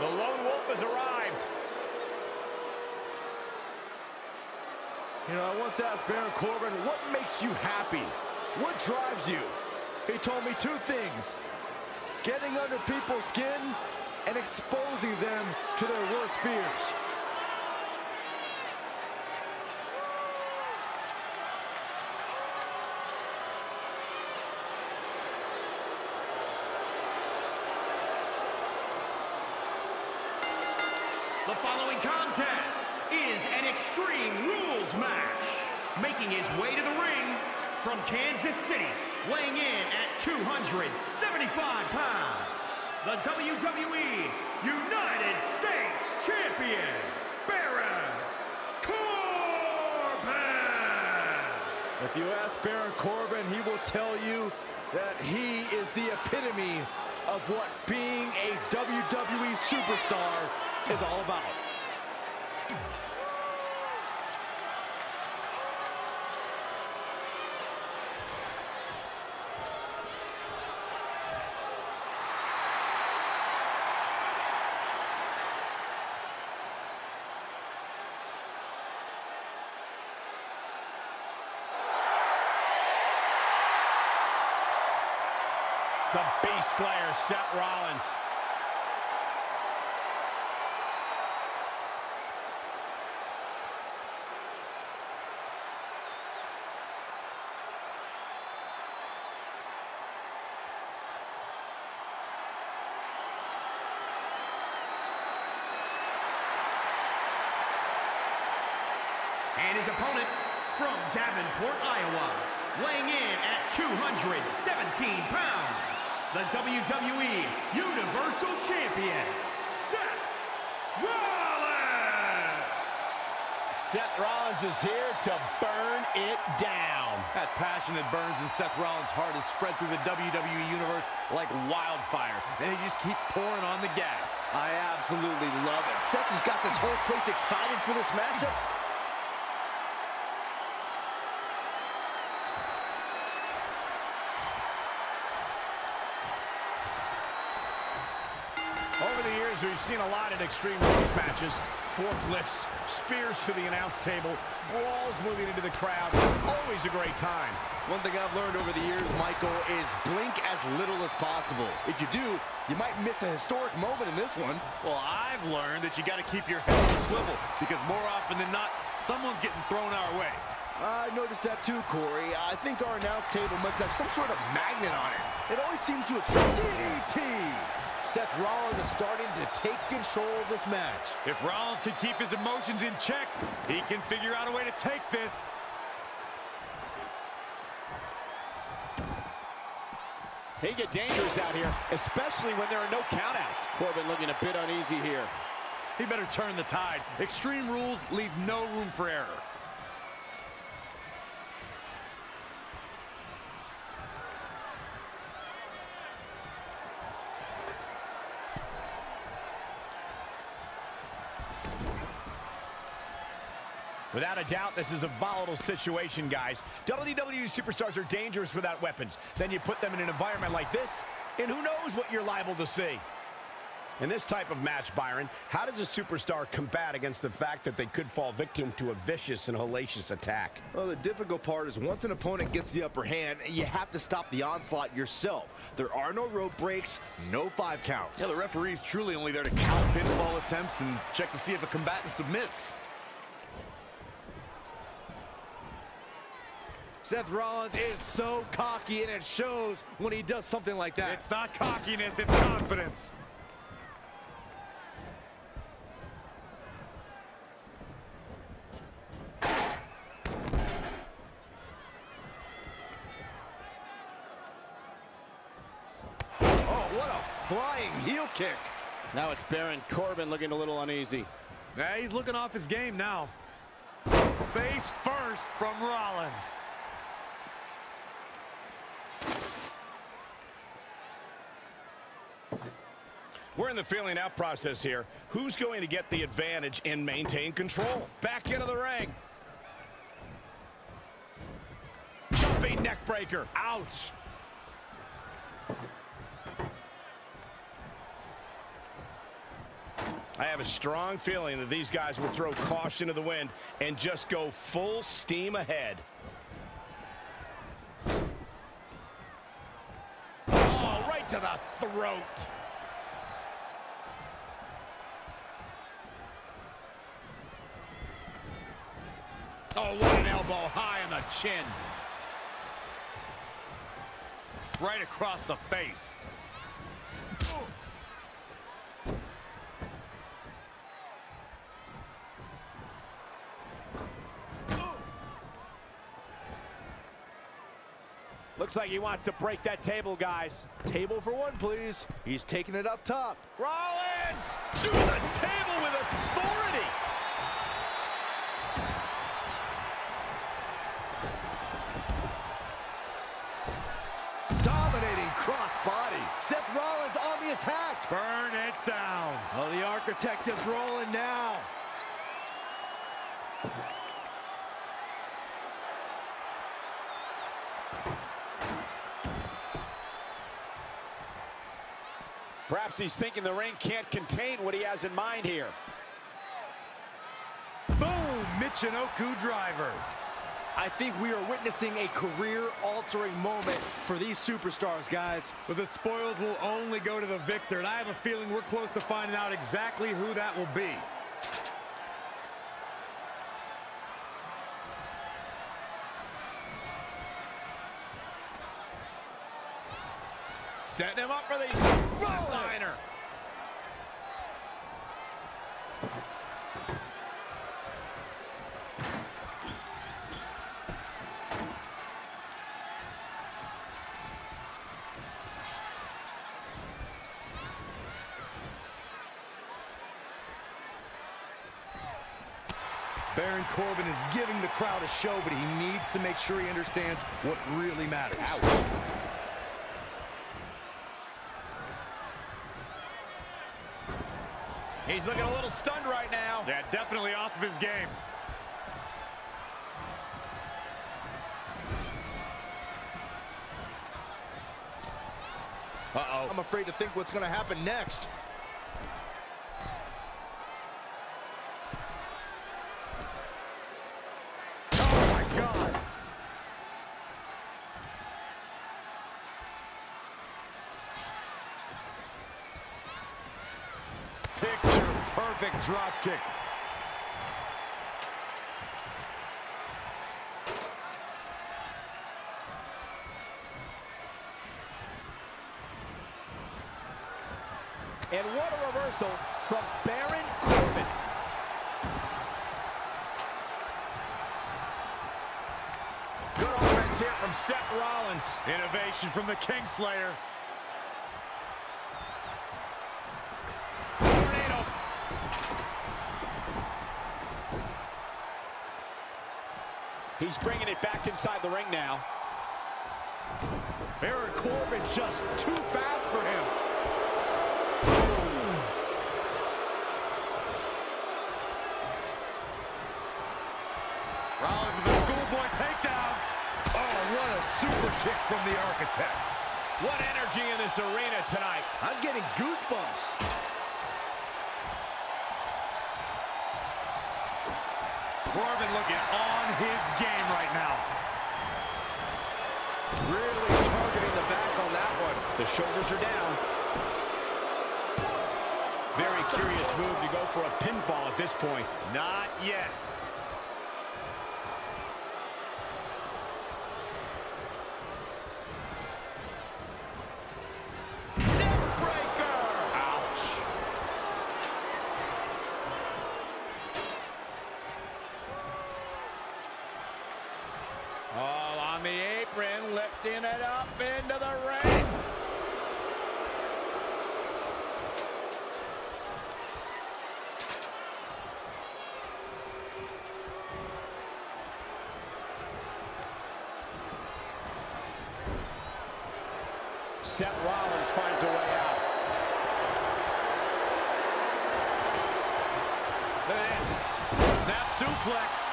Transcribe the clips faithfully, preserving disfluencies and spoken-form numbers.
The lone wolf has arrived. You know, I once asked Baron Corbin, what makes you happy? What drives you? He told me two things: getting under people's skin and exposing them to their worst fears. The following contest is an Extreme Rules match. Making his way to the ring from Kansas City, weighing in at two hundred seventy-five pounds, the W W E United States Champion, Baron Corbin! If you ask Baron Corbin, he will tell you that he is the epitome of what being a W W E superstar is all about. The Beast Slayer, Seth Rollins. And his opponent from Davenport, Iowa, weighing in at two hundred seventeen pounds, the W W E Universal Champion, Seth Rollins! Seth Rollins is here to burn it down. That passion that burns in Seth Rollins' heart is spread through the W W E Universe like wildfire. And they just keep pouring on the gas. I absolutely love it. Seth has got this whole place excited for this matchup. Over the years, we've seen a lot of Extreme Rules matches. Forklifts, spears to the announce table, brawls moving into the crowd. Always a great time. One thing I've learned over the years, Michael, is blink as little as possible. If you do, you might miss a historic moment in this one. Well, I've learned that you got to keep your head on a swivel, because more often than not, someone's getting thrown our way. I noticed that too, Corey. I think our announce table must have some sort of magnet on it. It always seems to attract D D T. Seth Rollins is starting to take control of this match. If Rollins can keep his emotions in check, he can figure out a way to take this. They get dangerous out here, especially when there are no countouts. Corbin looking a bit uneasy here. He better turn the tide. Extreme Rules leave no room for error. Without a doubt, this is a volatile situation, guys. W W E superstars are dangerous without weapons. Then you put them in an environment like this, and who knows what you're liable to see. In this type of match, Byron, how does a superstar combat against the fact that they could fall victim to a vicious and hellacious attack? Well, the difficult part is once an opponent gets the upper hand, you have to stop the onslaught yourself. There are no rope breaks, no five counts. Yeah, the referee's truly only there to count pinfall attempts and check to see if a combatant submits. Seth Rollins is so cocky, and it shows when he does something like that. It's not cockiness, it's confidence. Oh, what a flying heel kick. Now it's Baron Corbin looking a little uneasy. Yeah, he's looking off his game now. Face first from Rollins. We're in the feeling out process here. Who's going to get the advantage and maintain control? Back into the ring. Jumping neck breaker. Ouch. I have a strong feeling that these guys will throw caution to the wind and just go full steam ahead. Oh, right to the throat. Oh, what an elbow high on the chin. Right across the face. Looks like he wants to break that table, guys. Table for one, please. He's taking it up top. Rollins through the table with authority. Dominating crossbody. Seth Rollins on the attack. Burn it down. Oh, the Architect is rolling now. Perhaps he's thinking the ring can't contain what he has in mind here. Boom! Michinoku driver. I think we are witnessing a career-altering moment for these superstars, guys. But the spoils will only go to the victor, and I have a feeling we're close to finding out exactly who that will be. Setting him up for the frontliner. Baron Corbin is giving the crowd a show, but he needs to make sure he understands what really matters. Ouch. He's looking a little stunned right now. Yeah, definitely off of his game. Uh-oh. I'm afraid to think what's going to happen next. Oh, my God. Picture-perfect drop kick. And what a reversal from Baron Corbin. Good offense here from Seth Rollins. Innovation from the Kingslayer. Tornado. He's bringing it back inside the ring now. Baron Corbin just too fast for him. Rollins with a schoolboy takedown. Oh, what a super kick from the Architect. What energy in this arena tonight. I'm getting goosebumps. Corbin looking on his game right now. Really targeting the back on that one. The shoulders are down. Very curious move to go for a pinfall at this point. Not yet. All on the apron, lifting it up into the ring. Seth Rollins finds a way out. Look at this. Snap suplex.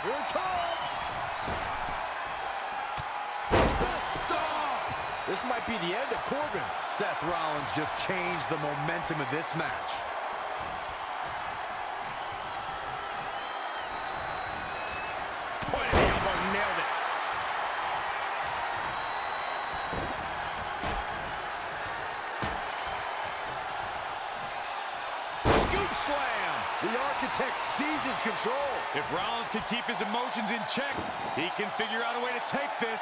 Here it comes! The stomp! This might be the end of Corbin. Seth Rollins just changed the momentum of this match. Point of the elbow, nailed it. Scoop slam. The Architect seizes control. If Rollins can keep his emotions in check, he can figure out a way to take this.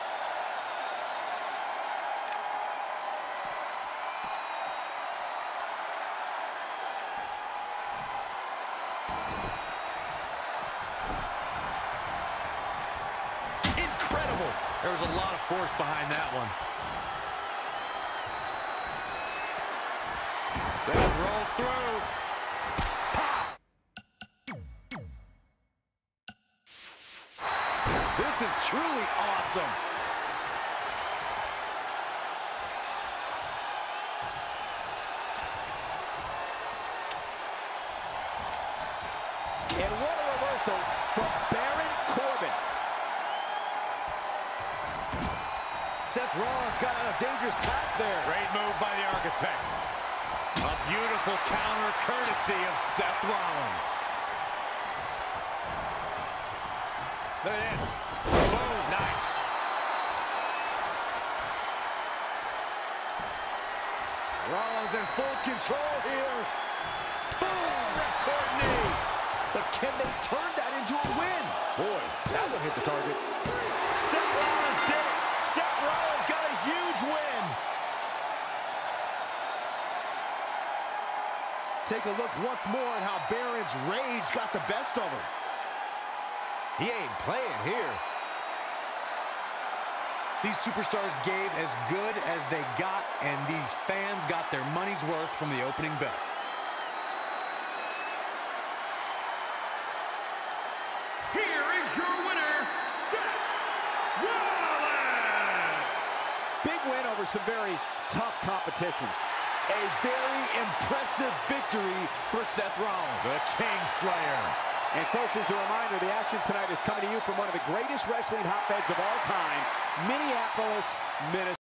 Incredible. There was a lot of force behind that one. Seth rolls through. This is truly awesome. And what a reversal from Baron Corbin. Seth Rollins got on a dangerous path there. Great move by the Architect. A beautiful counter courtesy of Seth Rollins. Look at this. Boom, nice. Rollins in full control here. Boom! Ripcord knee. But can they turn that into a win? Boy, that one hit the target. Seth Rollins did it. Seth Rollins got a huge win. Take a look once more at how Baron's rage got the best of him. He ain't playing here. These superstars gave as good as they got, and these fans got their money's worth from the opening bell. Here is your winner, Seth Rollins! Big win over some very tough competition. A very impressive victory for Seth Rollins. The Kingslayer. And folks, as a reminder, the action tonight is coming to you from one of the greatest wrestling hotbeds of all time, Minneapolis, Minnesota.